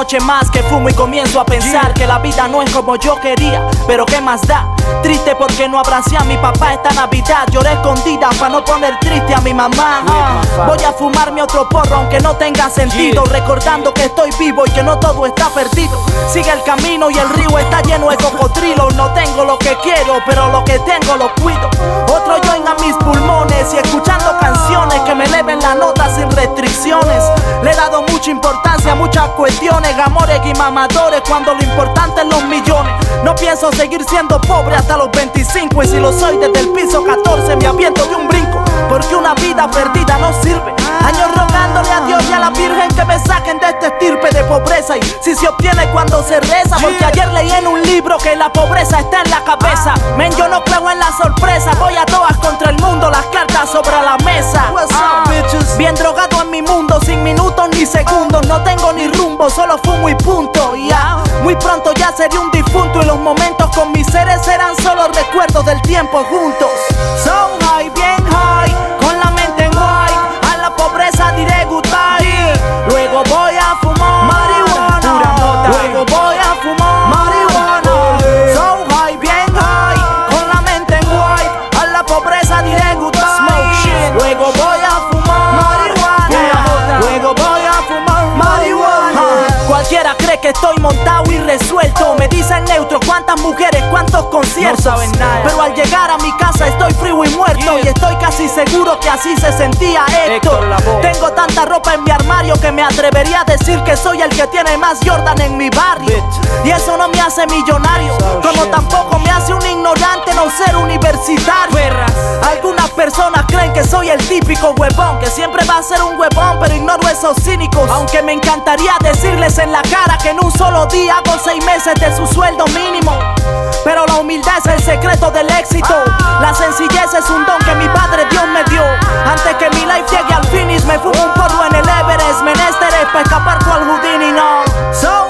noche más que fumo y comienzo a pensar que la vida no es como yo quería, pero qué más da. Triste porque no abracé a mi papá esta Navidad. Lloré escondida para no poner triste a mi mamá. Voy a fumarme otro porro aunque no tenga sentido, recordando que estoy vivo y que no todo está perdido. Sigue el camino y el río está lleno de cocodrilos. No tengo lo que quiero, pero lo que tengo lo cuido. Otro joint a mis pulmones y escuchando canciones que me eleven la nota sin restricciones. Le he dado mucha importancia a muchas cuestiones, amores y mamadores, cuando lo importante es los millones. No pienso seguir siendo pobre hasta los 25, y si lo soy desde el piso 14 me aviento de un brinco, porque una vida perdida no sirve. Años rogándole a Dios y a la Virgen que me saquen de este estirpe de pobreza, y si se obtiene cuando se reza, porque ayer leí en un libro que la pobreza está en la cabeza. Men, yo no creo en la sorpresa, voy a todas contra el mundo, las cartas sobre la mesa. Bien drogado en mi mundo, sin minutos ni segundos, no tengo ni rumbo, solo fumo y punto. Muy pronto ya seré un difunto y los momentos con mis seres serán solo recuerdos del tiempo juntos. So high, bien high, con la mente en white, a la pobreza diré goodbye. Luego voy a fumar marihuana, luego voy a fumar marihuana. So high, bien high, con la mente en white, a la pobreza diré goodbye. Luego voy a fumar marihuana, luego voy a fumar marihuana. Cualquiera cree que estoy montado y resuelto, me dicen neutro, cuántas mujeres, cuántos conciertos, no saben nada. Pero al llegar a mi casa estoy frío y muerto, y estoy casi seguro que así se sentía Héctor. Tengo tanta ropa en mi armario que me atrevería a decir que soy el que tiene más Jordan en mi barrio. Y eso no me hace millonario, como tampoco me hace un ignorante no ser universitario. Algunas personas creen que soy el típico huevón, que siempre va a ser un huevón, pero ignoro esos cínicos. Aunque me encantaría decirles en la cara que en un solo día hago 6 meses de su sueldo mínimo, pero la humildad es el secreto del éxito. La sencillez es un don que mi padre Dios me dio. Antes que mi life llegue al finish me fumo un porro en el Everest. Menester es para escapar cual Houdini, no. So